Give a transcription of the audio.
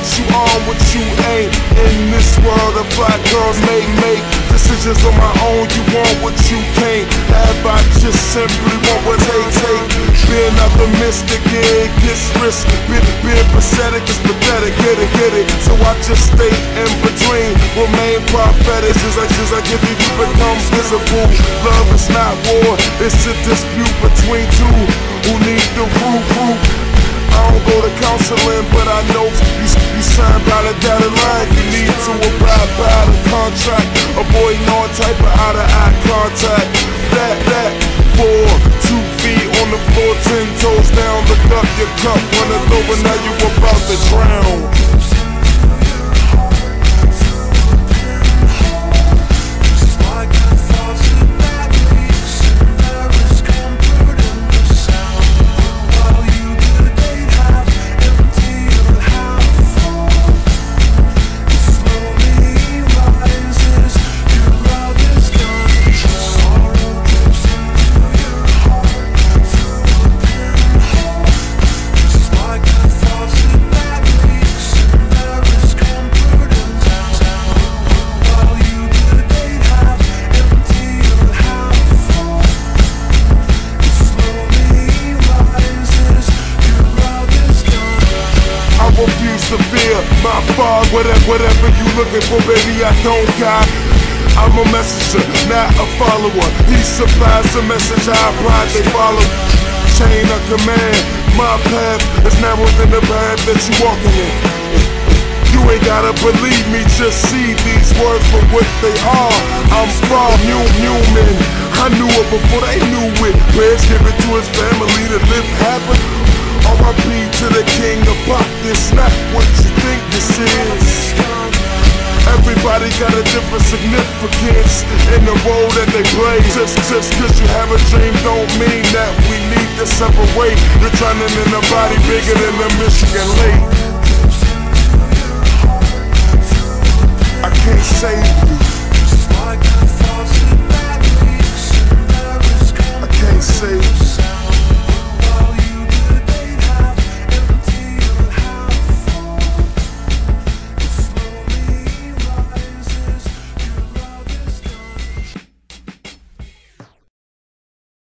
you on, what you ain't. In this world of fly girls make decisions on my own. You want what you can't have, I just simply want what they take. Being optimistic, yeah, it gets risky. Being pathetic is pathetic, get it. So I just stay in between, remain prophetic. Just like if you become visible. Love is not war, it's a dispute between two who need the root. I don't go to counseling, but I know you signed by the dotted line. You need to abide by the contract, avoiding all type of out-of-eye contact. That 4, 2 feet on the floor, 10 toes down. Look up, your cup runneth over, now you about to drown. To fear my fog, whatever you looking for, baby, I don't got. I'm a messenger, not a follower. He supplies the message, I apply, they follow. Chain of command, my path is narrower than the path that you walking in. You ain't gotta believe me, just see these words for what they are. I'm from human. I knew it before they knew it. Prayers given to his family to live happy. R.I.P. to the king of pop, this not what you think this is. Everybody got a different significance in the role that they play. Just cause you have a dream don't mean that we need to separate. You're drowning in a body bigger than the Michigan Lake. I can't say